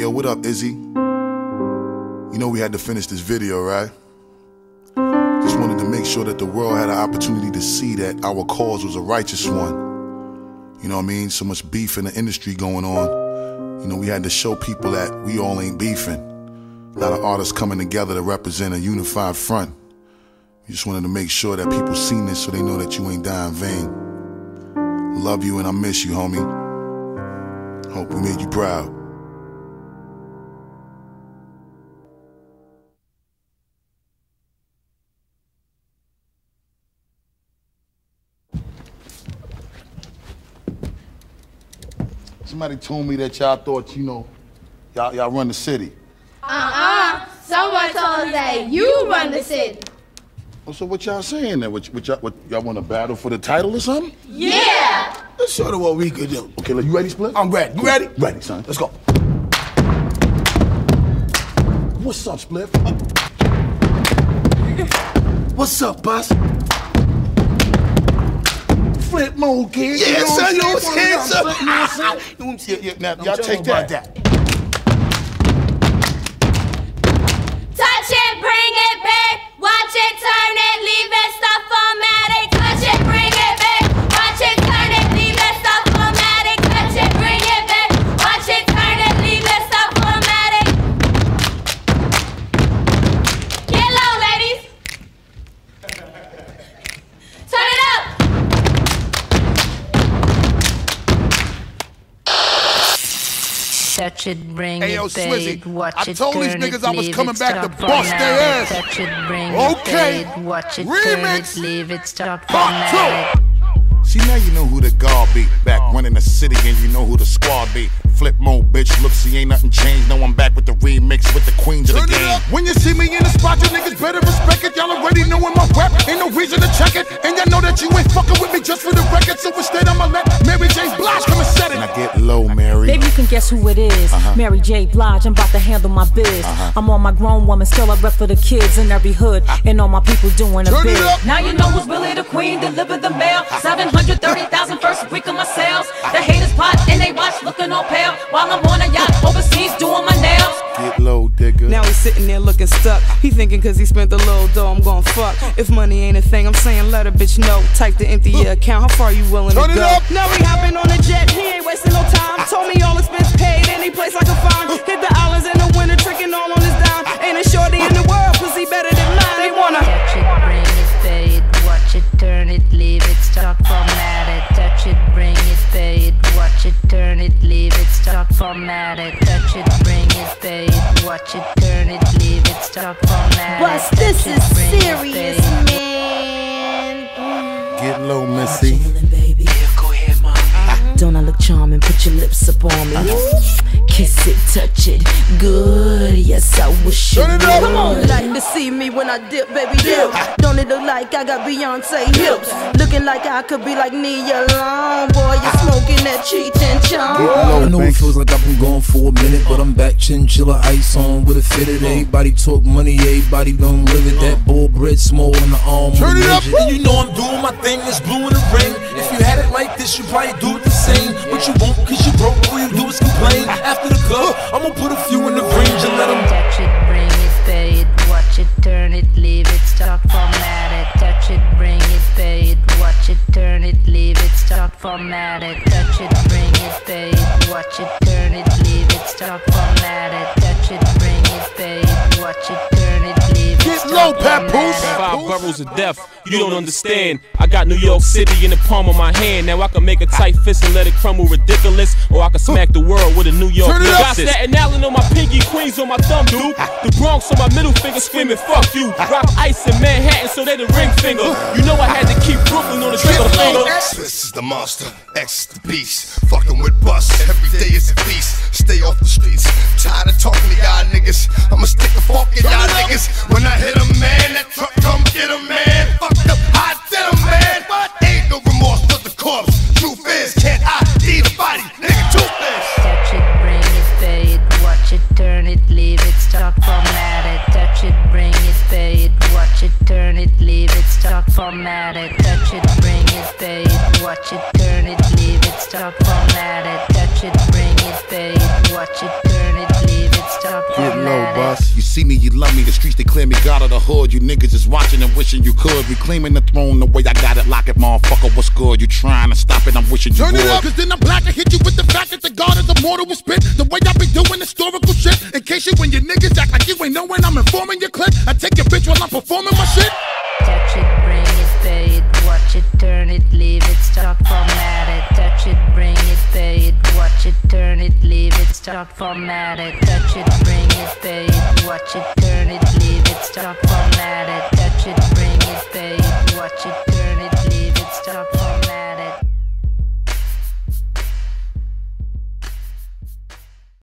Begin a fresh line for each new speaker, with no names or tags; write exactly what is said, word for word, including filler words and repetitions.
Yo, what up, Izzy? You know we had to finish this video, right? Just wanted to make sure that the world had an opportunity to see that our cause was a righteous one. You know what I mean? So much beef in the industry going on. You know, we had to show people that we all ain't beefing. A lot of artists coming together to represent a unified front. We just wanted to make sure that people seen this so they know that you ain't dying in vain. Love you and I miss you, homie. Hope we made you proud. Somebody told me that y'all thought, you know, y'all y'all run the city.
Uh-uh. Someone told us that you run the city.
Oh, so what y'all saying then? What, what y'all what, y'all want to battle for the title or something?
Yeah!
That's sort of what we could do. Okay, you ready, Split?
I'm ready. You
cool.
ready?
Ready, son. Let's go. What's up, Split?
What's up, boss?
Flipmode, kid.
Yeah,
you know
son, you know
what
what
I'm
saying?
saying? Yeah, yeah, now, y'all take that. that.
Touch it, bring it back. Watch it, turn it, leave that stuff formatted. Touch it, bring it back. Watch it, turn it, leave that stuff formatted. Touch it, bring it back. Watch it, turn it, leave that stuff formatted. Get low, ladies. Turn it up.
Touch it, bring
hey, yo,
it, babe.
Swizzy,
Watch
I
it,
told
turn
these niggas
it,
I was
leave
coming
it,
back to
stop
bust
formatted.
their ass.
Touch it, bring
Okay.
it, babe. Watch it,
Remix.
turn it, leave it, stop
Part
formatted.
two. See, now you know who the guard be. Back running the city and you know who the squad be. Flipmode, bitch, look, see, ain't nothing changed. No, I'm back with the remix with the queens of the game. When you see me in the spot, you niggas better respect it. Y'all already knowin' my rap, ain't no reason to check it. And y'all know that you ain't fucking with me just for the record. So instead, I'ma let Mary J Blige come and set it. Now get low, Mary.
Maybe you can guess who it is. Uh-huh. Mary J Blige, I'm about to handle my biz. Uh-huh. I'm on my grown woman, still I rep for the kids in every hood. Uh-huh. And all my people doing a bid.
Now you know who's really the queen, deliver the mail. seven hundred thirty thousand first week of my sales. The haters pot and they watch looking all pale while I'm on a yacht overseas doing my nails.
Get low, digger.
Now he's sitting there looking stuck. He thinking cause he spent the little dough, I'm gon' fuck. If money ain't a thing, I'm saying let a bitch know. Type the empty your account, how far you willing
Turn
to go?
Up.
Now he hopping on a jet, he ain't wasting no time. Told me all expense paid, any place I can find. Hit the islands in the winter, tricking all on his dime. Ain't a shorty in the world, pussy better than mine. They wanna
touch it, bring it, babe. Watch it, turn it, leave it, stop formatted. Touch it, bring it, babe. Watch it, turn it, leave it, stop formatted. Touch it, bring it, babe. Watch it, turn it, leave it, stop formatted.
But this is serious, man.
Get low, Missy.
baby. Yeah, go ahead, mom. Don't I look charming? Put your lips up on me. Uh-huh. Kiss it, touch it, good. Yes, I wish you would.
Come on, like to see me when I dip, baby, dip. Don't it look like I got Beyonce hips? Looking like I could be like Nia Long. Boy, you smoking that Cheech and Chong.
I know it feels like I've been gone for a minute, but I'm back, chinchilla ice on with a fitted. Everybody talk money, everybody gon' live it. That bull bread small in the arm.
Turn it up.
And you know I'm doing my thing, it's blue in the ring. If you had it like this, you probably do it the same. But you won't, cause you broke, all you do is complain. After the club, I'ma put a few in the range and let them
touch it, bring it, babe. Watch it, turn it, leave it, stop formatted. Touch it, bring it, babe. Watch it, turn it, leave it, stop formatted. Touch it, bring it, babe. Watch it, turn it, leave it, stop formatted. Touch it, bring it, babe. Watch it, turn it, leave it,
Get low, Papoose.
Five boroughs of death, you don't understand. I got New York City in the palm of my hand. Now I can make a tight fist and let it crumble ridiculous, or I can smack the world with a New York
Turn it up.
Got Staten Island on my pinky, Queens on my thumb, dude. The Bronx on my middle finger screaming, fuck you. Rock ice in Manhattan, so they the ring finger. You know I had to keep Brooklyn on the trigger finger.
This is the monster, X the beast. Fucking with Busta, every day is a feast. Stay off the streets, tired of talking to y'all niggas. I'ma stick a fork in y'all niggas. When I hit a man, that truck come get a man. Fucked up hot denim, man. What? Ain't no remorse for the corpse. Truth is, can't I D the body, nigga, toothless.
Touch it, bring it, babe. Watch it, turn it, leave it, stop formatted. Touch it, bring it, babe. Watch it, turn it, leave it, stop formatted. Touch it, bring it, babe. Watch it, turn it, leave it, stop formatted. Touch touch it, bring it, pay it, watch it, turn it, leave it, stop
Get low,
format
boss. You see me, you love me. The streets declare me God of the hood. You niggas is watching and wishing you could. Reclaiming the throne the way I got it. Lock it, motherfucker. What's good? You trying to stop it? I'm wishing you
Turn
would.
it up, cause then I'm black and hit you with the fact that the God is immortal will spit. The way I be doing historical shit. In case you when your niggas act like you ain't know when I'm informing your clip. I take your bitch while I'm performing my shit.
Touch it, bring it, pay it, watch it, turn it, leave it, stop format it. Touch it, bring it, pay it, watch it, turn it, leave it, stop format it. Touch it, bring it, pay it, watch it, turn it, leave it, stop format it.